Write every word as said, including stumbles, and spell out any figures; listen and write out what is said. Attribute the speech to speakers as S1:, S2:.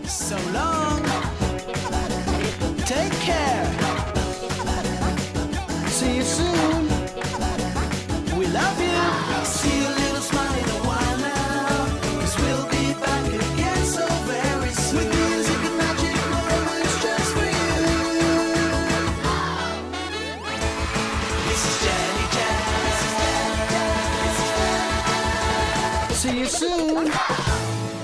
S1: So long. Take care. See you soon. We love you. See you, little smile in a while now. 'Cause we'll be back again so very soon. With music and magic moments just for you. This is Jenny Jam. See you soon.